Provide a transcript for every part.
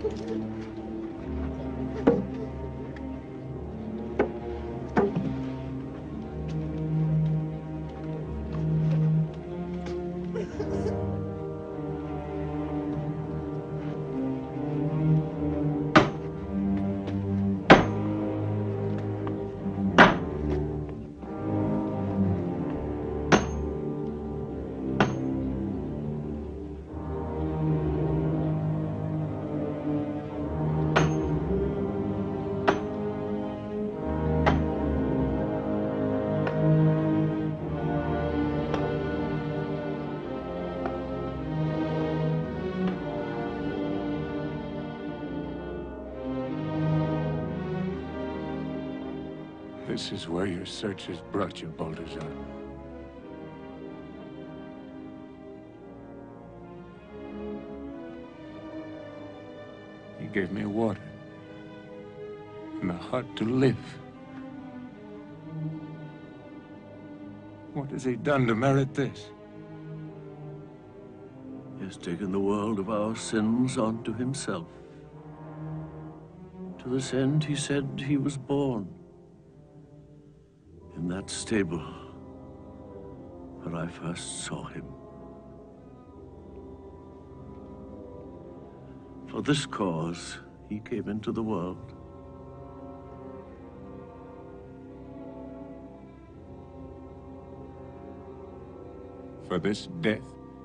This is where your search has brought you, Balthazar. He gave me water and a heart to live. What has he done to merit this? He has taken the world of our sins onto himself. To this end, he said he was born. In that stable where I first saw him. For this cause, he came into the world. For this death?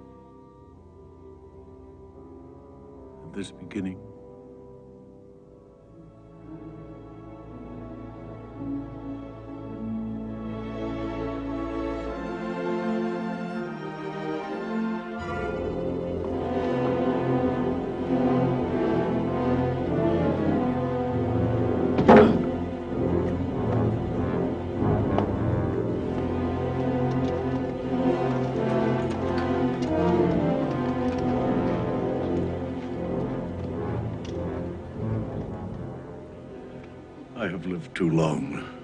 And this beginning. I have lived too long.